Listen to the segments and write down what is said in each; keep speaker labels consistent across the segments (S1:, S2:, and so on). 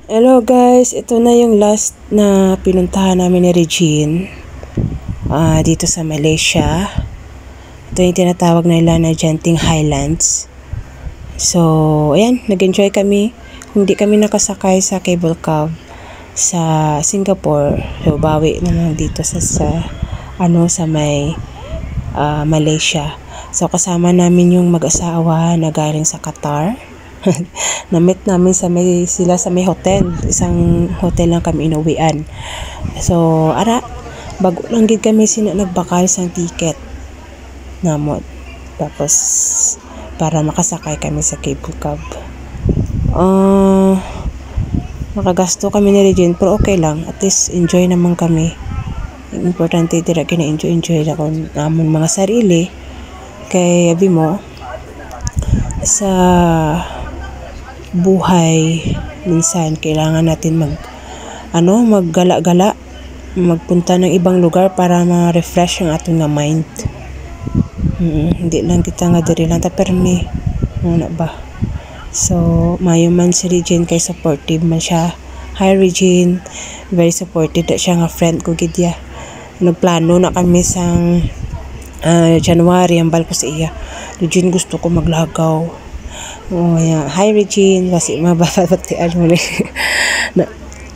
S1: Hello guys, ito na yung last na pinuntahan namin ni Regine dito sa Malaysia. Ito yung tinatawag nila na Genting Highlands. So, ayan, nag-enjoy kami. Hindi kami nakasakay sa cable car sa Singapore. So, bawi naman dito sa may Malaysia. So, kasama namin yung mag-asawa na galing sa Qatar. Na-meet namin sila sa may hotel. Isang hotel lang kami inuwian. So, bago lang gid kami nagbakal sang ticket namon. Tapos, para makasakay kami sa cable car. Makagasto kami ni Regine, pero okay lang. At least, enjoy naman kami. Importante dira kina-enjoy na kung namon mga sarili. Kay abi mo, sa buhay minsan kailangan natin maggala-gala, magpunta ng ibang lugar para ma-refresh ang atong nga mind. Hindi lang kita nga diri lang ta permi na ba. So mayo man si Regine kay supportive man siya. Hi Regine, very supportive da siya nga friend ko gid ya. Nagplano na kami sang January ang bal ko sa iya. Regine, gusto ko maglagaw. Oh, yeah. Hi Regine, kasi mababatian mo na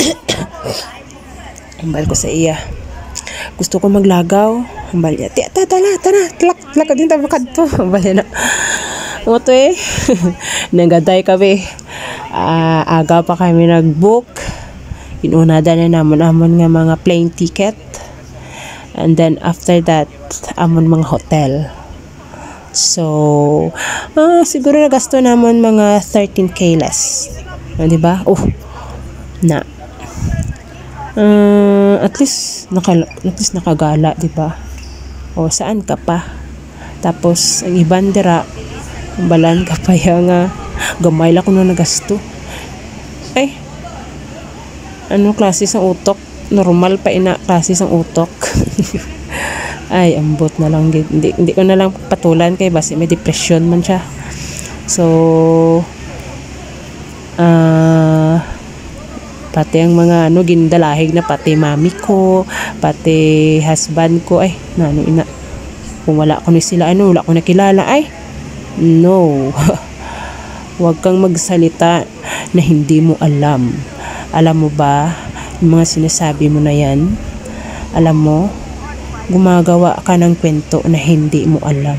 S1: ambal ko sa iya. Gusto ko maglagaw. Ambal niya, tara, tlak din tayo kadto. Ambal niya na. Oto nagaday kami. Aga pa kami nag-book. Inunada na namon nga mga plane ticket. And then after that, amon mga hotel. So, siguro nagasto naman mga 13K less. Di ba? At least nakagala, di ba? Saan ka pa? Tapos, ang ibang dira, balan ka pa nga gamay lang ko na nagasto. Ano klase sang utok? Normal pa klase sang utok. Ay, ambot na lang. Hindi ko na lang patulan kay basi may depression man siya. So, pati ang mga gindalahig na pati mami ko, pati husband ko, kung wala ko ni sila, wala ko nakilala, no. Huwag kang magsalita na hindi mo alam. Alam mo ba, yung mga sinasabi mo na yan, alam mo, gumagawa ka ng kwento na hindi mo alam.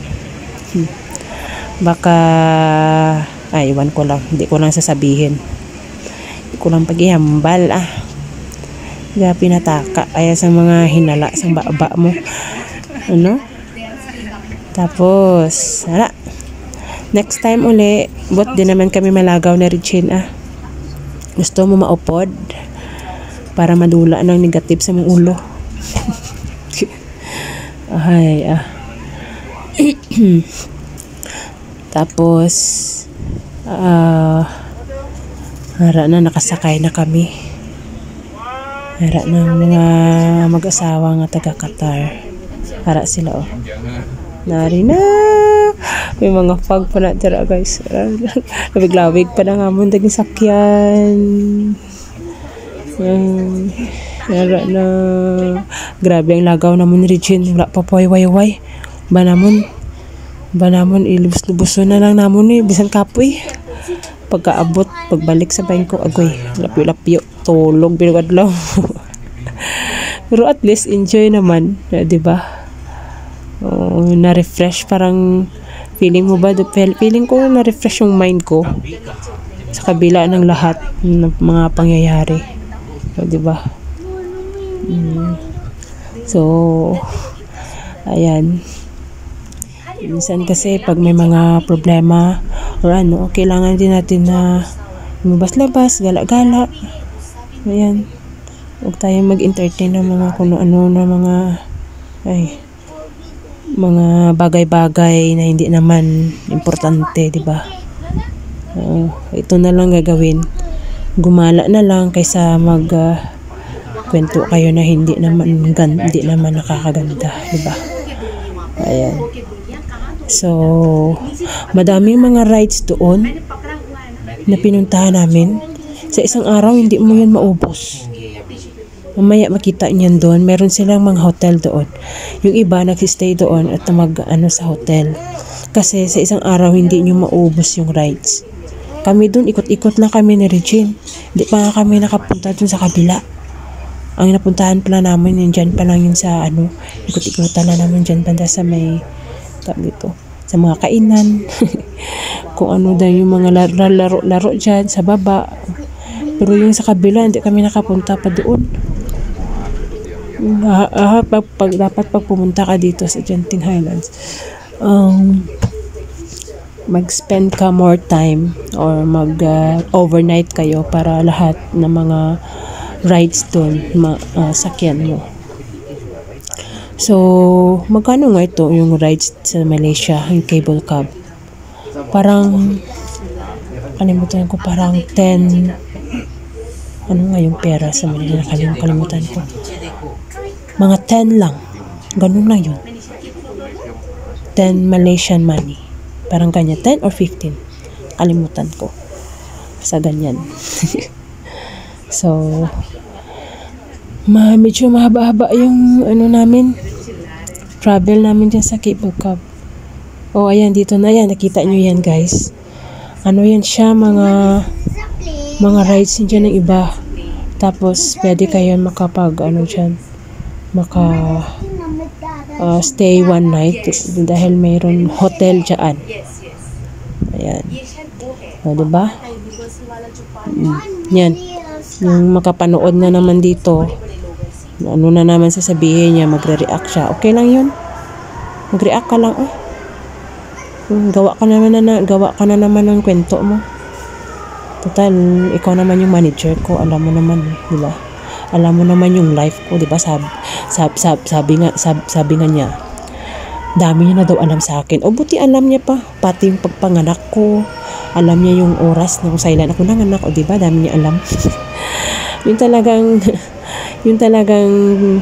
S1: Baka iwan ko lang, hindi ko lang sasabihin. Hindi ko lang paghihambal pinataka kaya sa mga hinala sa baba mo. Tapos next time uli, but din naman kami malagaw na Regine. Gusto mo maupod para madula ng negative sa mong ulo. Tapos hara na nakasakay na kami. Hara na mga mag-asawa nga taga Qatar. Hara sila nari na may mga fog pa na tira guys. Nabiglawig pa na nga mo daging sakyan. Hara na grabe ang lagaw namon ni Regine. Wala pa po way ba namon ilubos-lubuso na lang namon bisan kapoy. Pagkaabot pagbalik sa bangko agoy lapyo tulog binugad lang. Pero at least enjoy naman, di ba? Na-refresh, parang feeling mo ba? Feeling ko na-refresh yung mind ko sa kabila ng lahat ng mga pangyayari, di ba? So ayan, minsan kasi pag may mga problema or kailangan din natin na lumabas-labas, gala-gala. Ayan, huwag tayong mag-entertain ng mga kung ano na mga bagay-bagay na hindi naman importante, di ba? Ito na lang gagawin, gumala na lang kaysa kwento kayo na hindi naman nakakaganda, di ba? Ayan. So, madaming mga rides doon na pinuntahan namin. Sa isang araw, hindi mo yan maubos. Mamaya makita niyan doon. Meron silang mga hotel doon. Yung iba nagsistay doon at sa hotel. Kasi sa isang araw, hindi nyo maubos yung rides. Kami doon, ikot-ikot lang kami ni Regine. Hindi pa nga kami nakapunta doon sa kabila. Ang napuntahan pala namin, yun dyan pa lang yun sa ikot-ikotan na namin dyan banda sa may, dito, sa mga kainan. Kung ano daw yung mga laro dyan sa baba. Pero yung sa kabila, hindi kami nakapunta pa doon. Dapat pag pumunta ka dito sa Genting Highlands, mag-spend ka more time or overnight kayo para lahat ng mga rides doon sakyan mo. So, magkano nga ito yung rides sa Malaysia, yung cable car? Parang, kalimutan ko, parang 10, ano nga yung pera sa Malaysia, kalimutan ko. Mga 10 lang. Ganun lang yun. 10 Malaysian money. Parang ganyan. 10 or 15. Kalimutan ko. Sa ganyan. So, medyo mahaba-haba yung travel namin dyan sa cable car. Oh, ayan, dito na yan. Nakita nyo yan, guys. Ano yan siya, mga rides dyan ng iba. Tapos, pwede kayo stay one night dahil mayroon hotel dyan. Ayan. O, diba? Yan. Yung makapanood na naman dito, ano na naman sasabihin niya, magre-react siya. Okay lang yun. Mag-react ka lang. Gawa ka na naman ng kwento mo. Total, ikaw naman yung manager ko. Alam mo naman, di ba? Alam mo naman yung life ko, di ba? Sabi nga niya, dami niya na daw alam sa akin. O buti alam niya pa, pati yung pagpanganak ko. Alam niya yung oras na kung kailan ako nanganak. O di ba? Dami niya alam. Yung talagang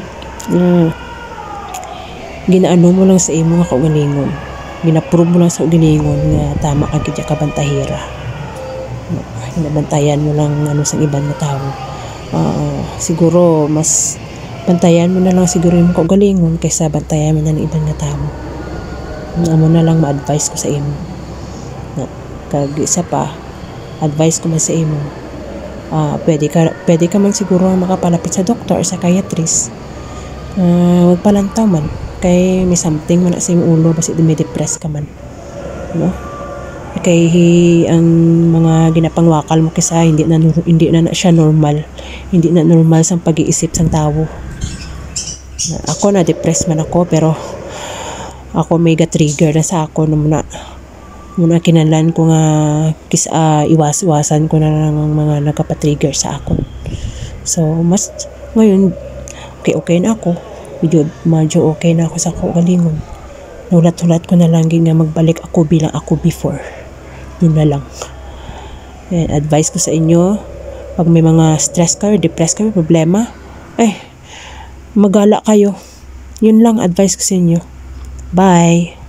S1: ginaano mo lang sa imo nga kaugalingon. Ginaprove mo lang sa ugalingon nga tama ka gid ka bantahira. Nabantayan mo lang sa ibang na tao. Siguro mas bantayan mo na lang siguro yung kaugalingon kaysa bantayan mo na ng ibang na tao. Amo na lang ma-advise ko sa imo. Kag isa pa, advice ko man sa imo. Pwede ka man siguro makapalapit sa doktor or sa psychiatrist. Wag palantaw man kay may something man sa imong ulo basi dumidepress ka man, no? Kay ang mga ginapangwakal mo kaysa hindi na siya normal, hindi na normal sa pag-iisip sang tawo. Ako na depressed man ako, pero ako may trigger na sa ako muna kinalan ko nga iwasan ko na lang ang mga nagpa-trigger sa ako. So mas ngayon okay na ako. Medyo okay na ako sa kaugalingon. Nulat-hulat ko na lang nga magbalik ako bilang ako before. Yun na lang. And advice ko sa inyo, pag may mga stress kayo, depressed kayo, problema, magala kayo. Yun lang advice ko sa inyo. Bye!